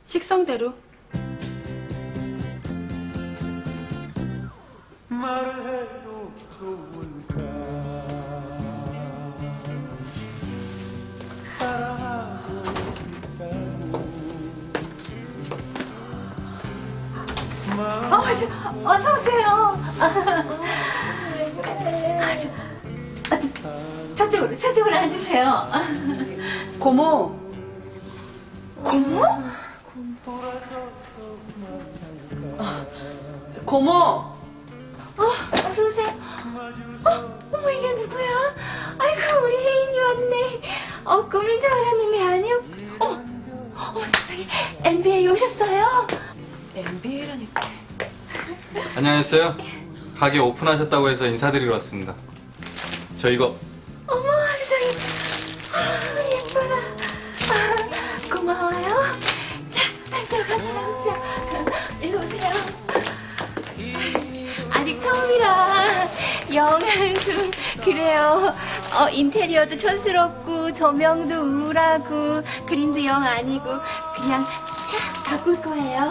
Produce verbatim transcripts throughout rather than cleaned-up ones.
식성대로. 말해도 좋을까 사랑하고 있다고 어, 저, 어서 오세요. 아, 저, 아, 저, 저쪽으로, 저쪽으로 앉으세요. 고모. 고모? 아, 고모. 어, 어서 오세요. 어, 어머 이게 누구야? 아이고 우리 혜인이 왔네. 어 꿈인 줄 알았는데 아니요. 어머, 어머 세상에 엠비에이 오셨어요? 엠비에이라니까. 안녕하세요. 가게 오픈하셨다고 해서 인사드리러 왔습니다. 저 이거. 어머 세상에. 아, 예뻐라. 아, 고마워요. 자, 빨리 들어가서 나오자. 일로 오세요. 아직 처음이라 영 좀 그래요. 어, 인테리어도 촌스럽고 조명도 우울하고 그림도 영 아니고 그냥 싹 바꿀 거예요.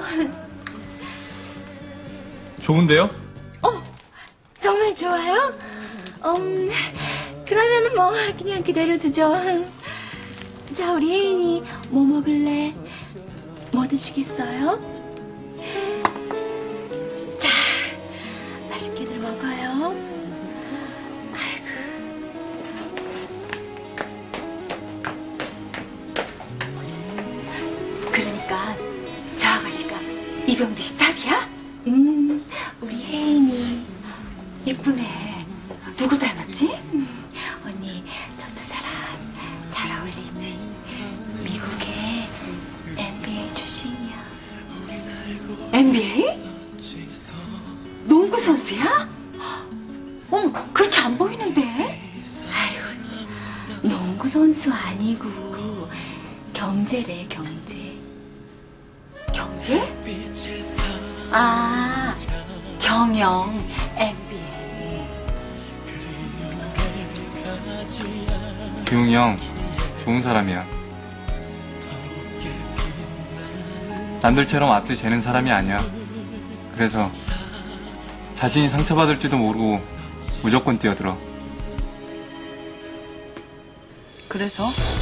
좋은데요? 어, 정말 좋아요? 음, 그러면은 뭐 그냥 그대로 두죠. 자, 우리 혜인이 뭐 먹을래? 뭐 드시겠어요? 자, 맛있게들 먹어요. 아이고. 그러니까 저 아가씨가 이병두 씨 딸이야? 음, 우리 혜인이 이쁘네. 누구 닮았지? 음, 언니 저 두 사람 잘 어울리지? 미국의 엠비에이 출신이야. 엠비에이? 농구 선수야? 어, 그렇게 안 보이는데? 아유, 농구 선수 아니고 경제래 경제. 경제? 아, 경영 엠비에이. 기웅이 형 좋은 사람이야. 남들처럼 앞뒤 재는 사람이 아니야. 그래서 자신이 상처받을지도 모르고 무조건 뛰어들어. 그래서?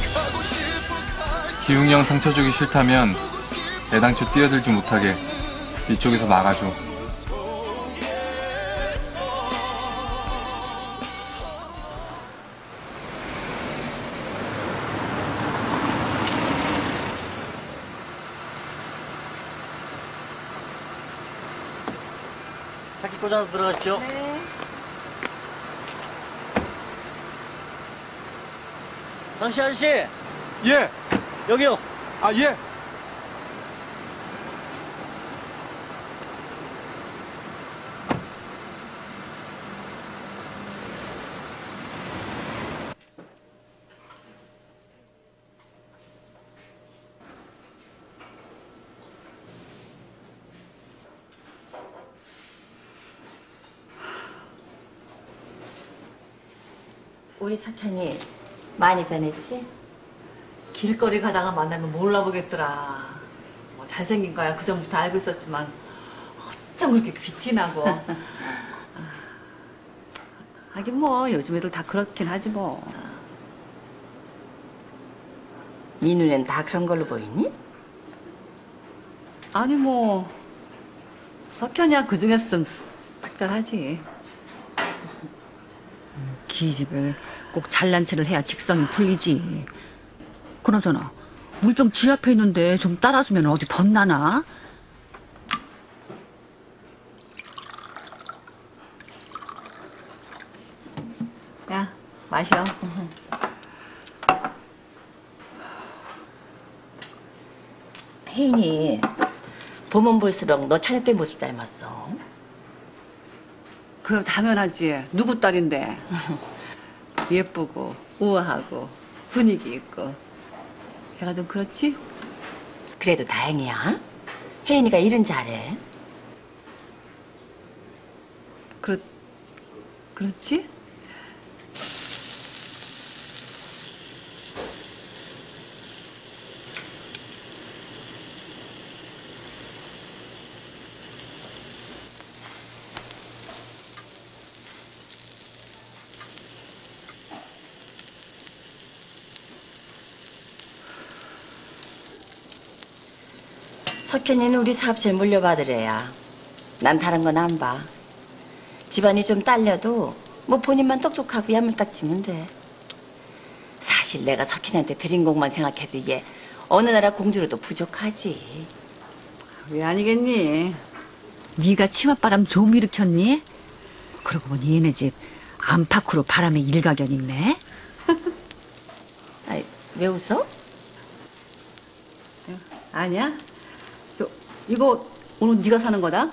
기웅이 형 상처 주기 싫다면 애당초 뛰어들지 못하게 이쪽에서 막아줘. 차키 꽂아서 들어가십시오. 네. 장씨 아저씨, 예! 여기요. 아 예! 우리 석현이 많이 변했지? 길거리 가다가 만나면 몰라보겠더라. 뭐 잘생긴 거야 그전부터 알고 있었지만 어쩜 그렇게 귀티나고. 아, 하긴 뭐 요즘 애들 다 그렇긴 하지 뭐. 네 눈엔 다 그런 걸로 보이니? 아니 뭐 석현이야 그 중에서 좀 특별하지. 기집애 꼭 잘난 체를 해야 직성이 풀리지. 그나저나 물병 지 앞에 있는데 좀 따라주면 어디 덧나나? 야 마셔. 혜인이 보면 볼수록 너 처녀 때 모습 닮았어. 그럼 당연하지. 누구 딸인데. 예쁘고 우아하고 분위기 있고. 걔가 좀 그렇지? 그래도 다행이야. 혜인이가 일은 잘해. 그렇, 그렇지? 석현이는 우리 사업실 물려받으래야. 난 다른 건 안 봐. 집안이 좀 딸려도 뭐 본인만 똑똑하고 야물딱지면 돼. 사실 내가 석현이한테 드린 공만 생각해도 이게 어느 나라 공주로도 부족하지. 왜 아니겠니? 네가 치맛바람 좀 일으켰니? 그러고 보니 얘네 집 안팎으로 바람에 일가견 있네. 아이, 왜 웃어? 아니야. 저 이거 오늘 네가 사는 거다.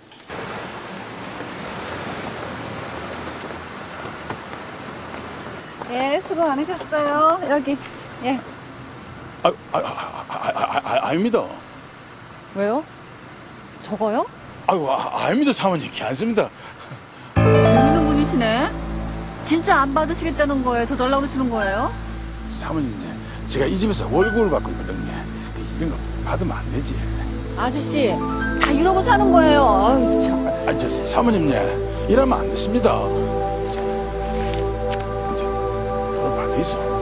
예, 수고 많으셨어요. 여기. 예. 아, 아, 아, 아, 아, 아, 아닙니다. 왜요? 저거요? 아유, 아, 아닙니다, 사모님. 괜찮습니다. 재밌는 분이시네. 진짜 안 받으시겠다는 거예요? 더 달라고 그러시는 거예요? 사모님, 제가 이 집에서 월급을 받고 있거든요. 이런 거 받으면 안 되지. 아저씨, 다 이러고 사는 거예요. 아유, 참. 아, 저 사모님, 이러면 안 되십니다. 이제, 이제 돈을 받아 있어.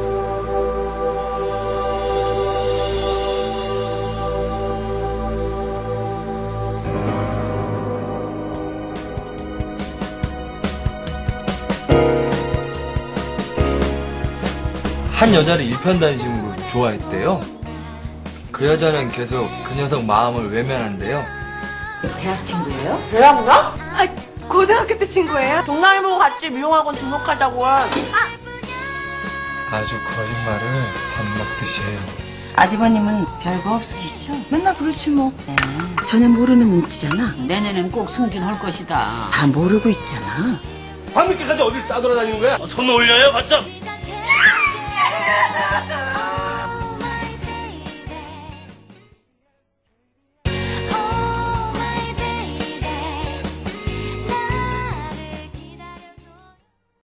한 여자를 일편단심으로 좋아했대요. 그 여자는 계속 그 녀석 마음을 외면한대요. 대학 친구예요? 대학가? 아, 고등학교 때 친구예요? 동남을 보고 같이 미용학원 등록하자고. 아주 거짓말을 밥 먹듯이 해요. 아주버님은 별거 없으시죠? 맨날 그렇지 뭐. 네, 전혀 모르는 눈치잖아. 내년엔 꼭 승진할 것이다. 다 모르고 있잖아. 밤늦게까지 어딜 싸돌아다니는 거야? 손 올려요, 바짝.